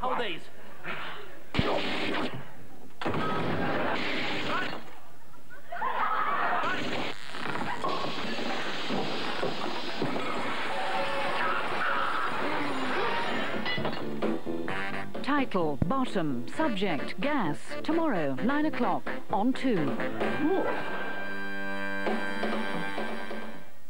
Hold these. Title, bottom, subject, gas. Tomorrow, 9 o'clock, on 2. Ooh.